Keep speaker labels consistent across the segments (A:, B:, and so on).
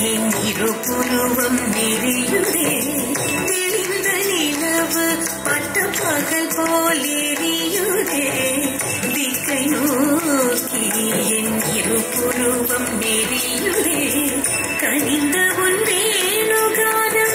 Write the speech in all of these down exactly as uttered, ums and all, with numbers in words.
A: என் இருபுருவம் நெறியுதே தெளிந்த நிலவு பட்ட பகல் போல் எரியுதே திக்கை நோக்கி என் இருபுருவம் நெறியுதே கனிந்த உன் வேணுகானம்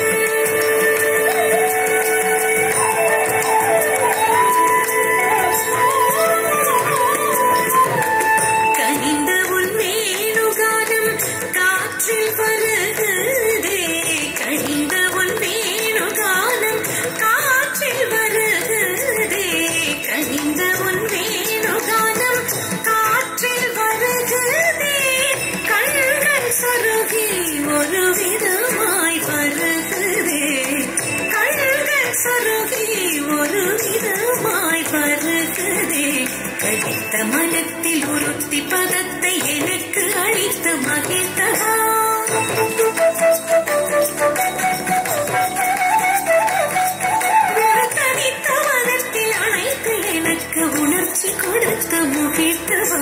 A: கனிந்த உன் வேணுகானம் காற்றில் வருகுதே கனிந்த உன் வேணுகானம் காற்றில் வருகுதே கனிந்த உன் வேணுகானம் காற்றில் வருகுதே கண்கள் சொருகி ஒரு விதமாய் வருகுதே கண்கள் சொருகி ஒரு விதமாய் வருகுதே கடித்த மனத்தில் உறுத்தி பதத்தை எனக்கு அளித்து மகிழ்ந்தவா தனித்த மனத்தில் அழைத்து எனக்கு உணர்ச்சி கொடுத்து முகிழ்த்தவா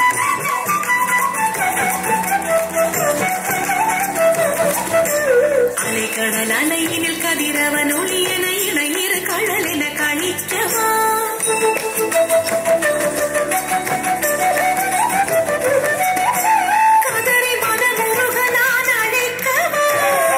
A: அலைக்கடல் அலையினில் கதிரவன் ஒளியன இணையிரு கடல் என கழிக்கவா கதறி மனமுருகனான் அழைக்கவா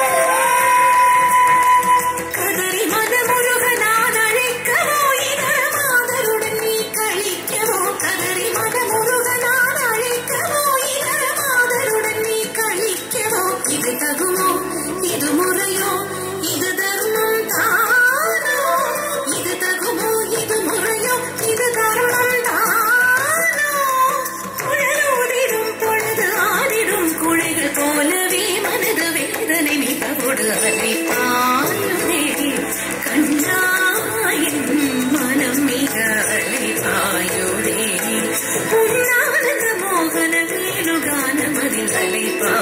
A: கதறி மனமுருகனான் அழைக்கவோ இதர மாதருடன் நீ கழிக்கவோ கதறி மனமுருகனான் அழைக்கவோ இதர மாதருடன் நீ கழிக்கவோ இது தகுமோ இது முறையோ இது தர்மம் தானோ இது தகுமோ இது முறையோ இது தர்மம் தானோ குழலோடிடும் பொழுது ஆடிடும் குழைகள் போலவே மனது வேதனை மிக கொடு அலைப்பாயுதே கண்ணாயின் மனம் மிக அலைப்பாயுதே உன்னானந்த மோகன வேணுகானம் அதில் அலைப்பா